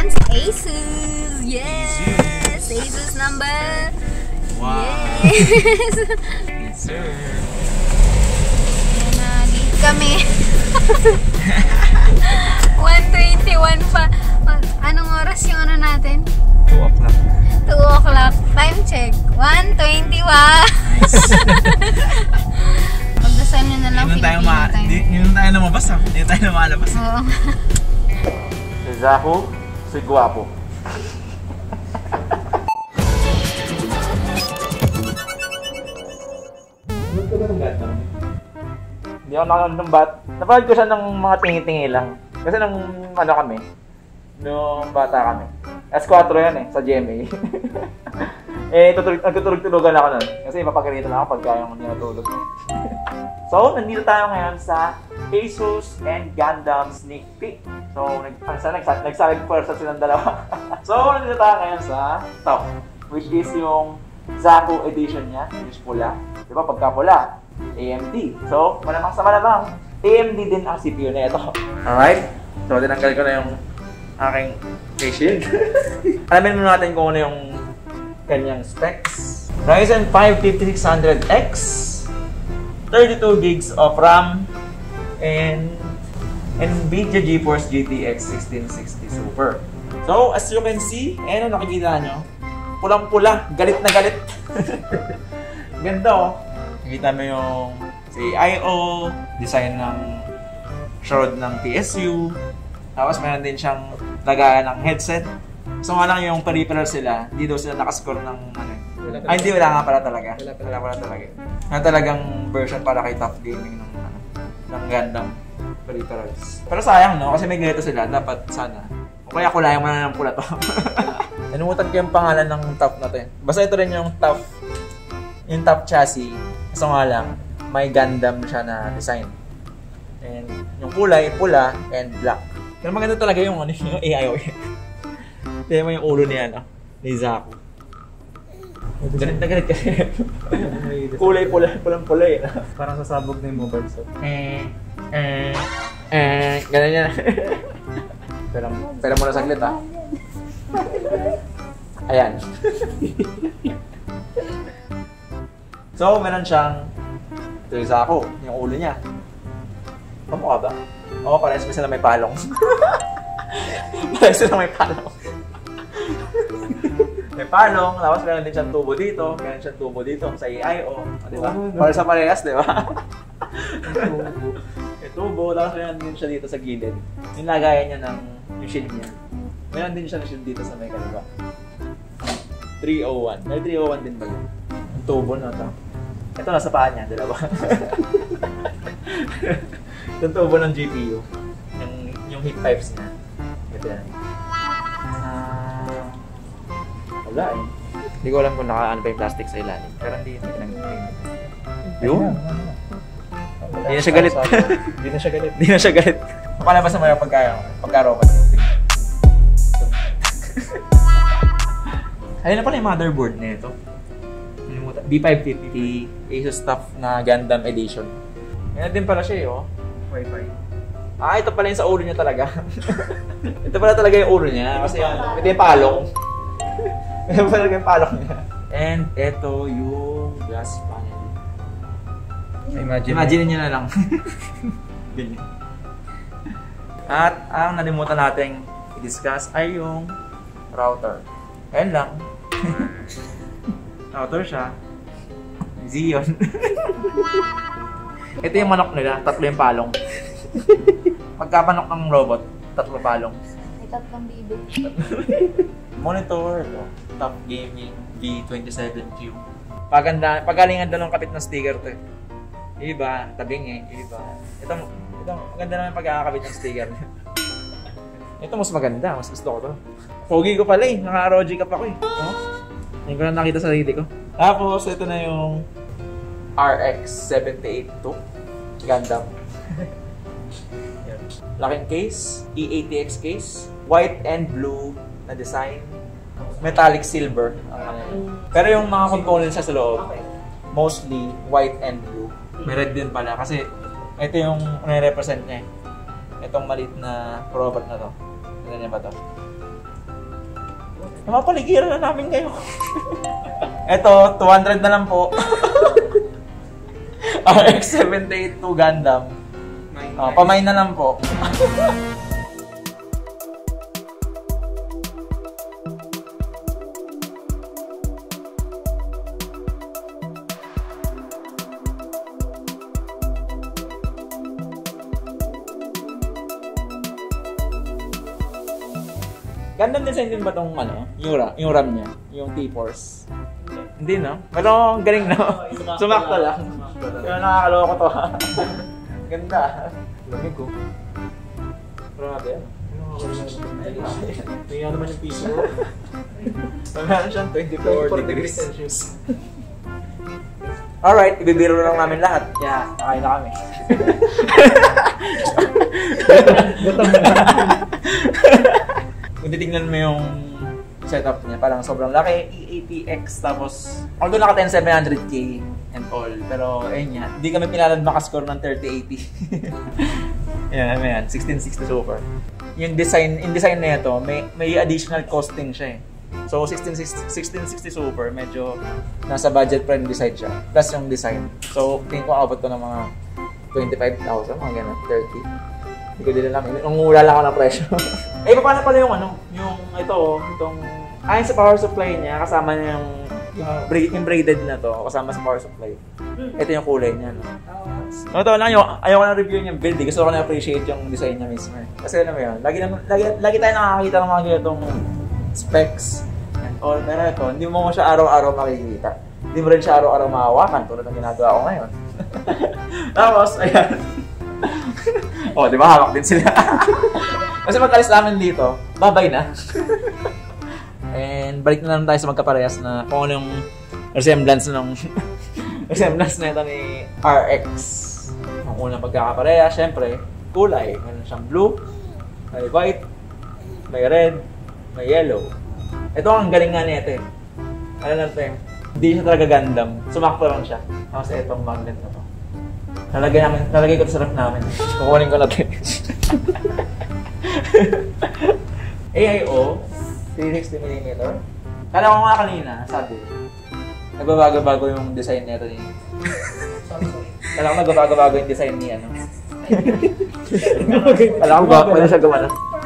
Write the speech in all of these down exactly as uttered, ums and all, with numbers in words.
naman sa Asus. Yes! Asus number. Wow. Yes! Yes, sir. Ayan na, late kami. one twenty-one pa. Anong oras yung ano natin? two o'clock. two o'clock. Time check. one twenty-one. Nice. Pagdasal nyo na lang Hindi tayo ma... Hindi hindi tayo lumabas ha. Hindi tayo lumalabas. Oo. Si Zaku, si Guapo. Ba't ka ba ng bat? Hindi ako nakanood ng bat. Napanood ko siya ng mga tingi-tingi lang. Kasi nung ano kami, nung bata kami. S four yan eh, sa G M A. Eh, nagtutulog-tulogan ako nun. Kasi mapagalitan lang ako pagka yung ninatulog. So, nandito tayo ngayon sa Asus and Gundam Sneak Peek. So, nag nagsalig first silang dalawa. So, nandito tayo ngayon sa top, which is yung Zaku edition niya, which is pula. Diba, pagka pula, A M D. So, malamang sa malamang, A M D din ang C P U na ito. Alright? So, tinanggal ko na yung aking face shield. Alamin muna natin kung ano yung kanyang specs. Ryzen five fifty-six hundred X, thirty-two gigs of RAM, and NVIDIA GeForce G T X sixteen sixty Super. So, as you can see, ayan o, nakikita nyo, pulang-pula, galit na galit. Ganda o. Nakikita mo yung C I O, design ng shroud ng P S U, tapos meron din siyang lagayan ng headset. So nga lang yung peripheral sila, hindi daw sila nakascore ng ano. Ay, hindi, wala nga pala talaga. Wala pala, wala talaga. Na talagang version para kay top gaming ng ano, ng Gundam peripherals. Pero sayang no, kasi may ganito sila, dapat sana. O kaya kulayan mo na ng pula to. Nalimutan ko yung pangalan ng top natin. Basta ito rin yung top, yung top chassis. So nga lang, may Gundam siya na design. And yung kulay, pula and black. Pero maganda talaga yung ano, yung A I O. Tignan mo yung ulo ni ano, ni Zaku. Galit na galit kasi. Kulay pula, pulang pula eh. Parang sasabog na yung mobile set. Eh, eh, eh, ganun yan. Pero, pero muna saglit ha. Ayan. So, meron siyang ito yung Zaku, yung ulo niya. Kamukha ba? Oo, parehas sila may palong. Parehas sila may palong. May palong, tapos meron din siyang tubo dito, meron siyang tubo dito sa A I O. Di ba? Para sa parehas, di ba? May tubo, tapos meron din siya dito sa gilid. Yung lagayan niya ng yung shield niya. Meron din siya ng shield dito sa may kaliwa. three oh one. May three oh one din ba yun? Yung tubo na ito. Ito nasa paa niya, dalawa. Yung tubo ng G P U. Yung, yung heat pipes niya. Ito yan. Uh, wala eh. Hindi ko alam kung naka-ano pa yung plastic sa ilalim. Pero hindi hindi lang. Yun? Hindi na siya galit. Hindi na siya galit. Hindi na siya galit. Papalabas naman yung pagka, pagka-robot. Ayun na pala yung motherboard na ito. B five fifty Asus TUF na Gundam Edition. Yan din pala siya eh, oh. Wi-Fi. Ah, ito pala yung sa ulo niya talaga. Ito pala talaga yung ulo niya. Kasi yan, ito yung palong. Ito pala yung palong niya. And ito yung glass panel. Imagine, Imagine niyo na lang. Ganyan. At ang nalimutan nating i-discuss ay yung router. Ayan lang. Router siya. Xeon. Ito yung manok nila, tatlo yung palong. Pagkapanok ng robot, tatlo palong. May tatlong bibo. Monitor, no? Top Gaming V twenty-seven Q. Paganda, pagalingan doon ng kapit ng sticker to. Iba, tabing eh, iba. Ito, ito maganda naman pagkakabit ng sticker niya. Ito mas maganda, mas gusto ko to. Pogi ko pala eh, naka-R O G ka pa ko eh. Oh? Hindi ko na nakita sa sarili ko. Tapos, ito na yung R X seven eight two Gundam. Laking case, E A T X case, white and blue na design, metallic silver. Uh, pero yung mga components sa loob, mostly white and blue. May red din pala kasi ito yung nire-represent niya. Itong maliit na robot na to. Tignan niya ba to? Mapapaligiran na namin kayo. Eto, two hundred na lang po. R X seven eighty-two Gundam. Uh, pamay na lang po. Gundam design din ba tong ano, yung, ra yung RAM niya, yung T-Force? Hindi no? Pero ang galing no? Sumakto lang. Pero nakakaloko to ha. Ganda. Lamig ko. Grabe ano. Tingnan naman yung piso. Meron siyang twenty-four degrees Celsius. Alright, ibibiro lang namin lahat. Kaya, kakain na kami. Gutom na. Kung titignan mo yung setup niya, parang sobrang laki, E A T X, tapos although naka ten seven hundred K and all, pero ayun nga, hindi kami pinalad makascore ng thirty eighty. Yan, ano yan, sixteen sixty Super. Yung design, yung design na ito, may, may additional costing siya eh. So, sixteen sixty Super, medyo nasa budget-friendly side siya, plus yung design. So, tingin ko abot ko ng mga twenty-five thousand, mga ganun, thirty. Hindi ko din alam. Nangungula lang ako ng presyo. Eh, paano pala yung ano? Yung ito, itong... Ayon sa power supply niya, kasama niya yung... Yung, braid, yung braided na to, kasama sa power supply. Ito yung kulay niya, no? No, ito lang, yung, ayaw ko na review yung build. Gusto ko na-appreciate yung design niya mismo. Kasi alam mo yun, lagi, lagi, lagi tayo nakakakita ng mga ganitong specs and all. Pero ito, hindi mo mo siya araw-araw makikita. Hindi mo rin siya araw-araw mahawakan tulad ng ginagawa ko ngayon. Tapos, ayan. Oh, di ba? Hawak din sila. Kasi mag-alis namin dito, babay na. And balik na lang tayo sa magkaparehas na kung ano yung resemblance ng resemblance na ito ni R X. Ang unang pagkakapareha, syempre, kulay. Meron siyang blue, may white, may red, may yellow. Ito ang galing nga nito eh. Ano natin? Hindi siya talaga Gundam. Sumakto lang siya. Kasi itong magnet na to. Nalagay namin, nalagay ko sa ref namin. Kukunin ko natin. A I O, three sixty millimeter. Kala ko nga kanina, sabi, nagbabago-bago yung design nito ni... Kala ko nagbabago-bago yung design ni ano. Kala ko ba, wala siya gumana.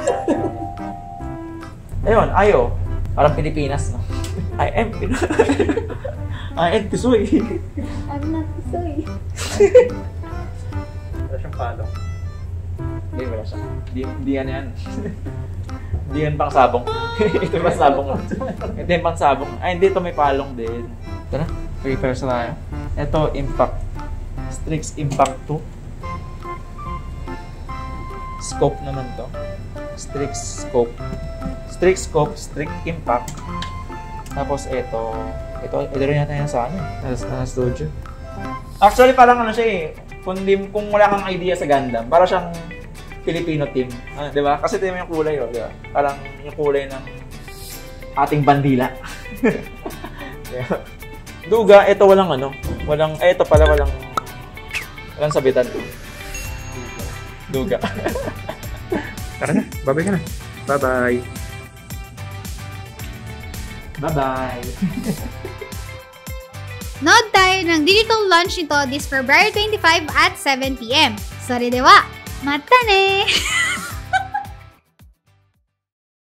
Ayun, I O. Parang Pilipinas, no? I am Pinoy. I am Tisoy. I'm not Tisoy. Wala siyang palong. Hindi, wala siya. Hindi, hindi yan yan. Hindi yan pang sabong. Ito yung pang sabong. Ito yung pang sabong. Ay, hindi. Ito may palong din. Ito na. Papers na tayo. Ito, Impact. Strix Impact two. Scope naman to. Strix Scope. Strix Scope, Strix Impact. Tapos ito. Ito, ito rin natin yan sa ano. Sa studio. Actually, parang ano siya eh. Kung, kung wala kang idea sa Gundam, para siyang Filipino team. Ah, di ba? Kasi ito yung kulay, oh, di ba? Parang yung kulay ng ating bandila. Yeah. Duga, ito walang ano. Walang, eh, ito pala walang, walang sabitan. Duga. Tara na, babay ka na. Bye-bye. Bye-bye. Nood tayo ng digital launch nito this February twenty-fifth at seven p m Sorry dewa, mata ne!